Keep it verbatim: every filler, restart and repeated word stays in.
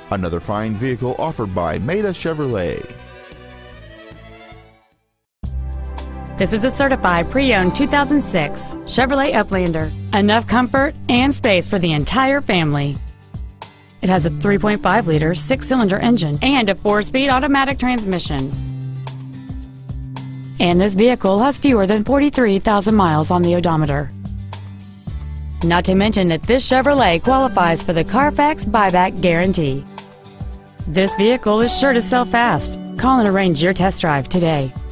Another fine vehicle offered by Maita Chevrolet. This is a certified pre-owned two thousand six Chevrolet Uplander. Enough comfort and space for the entire family. It has a three point five liter six-cylinder engine and a four-speed automatic transmission. And this vehicle has fewer than forty-three thousand miles on the odometer. Not to mention that this Chevrolet qualifies for the Carfax buyback guarantee. This vehicle is sure to sell fast. Call and arrange your test drive today.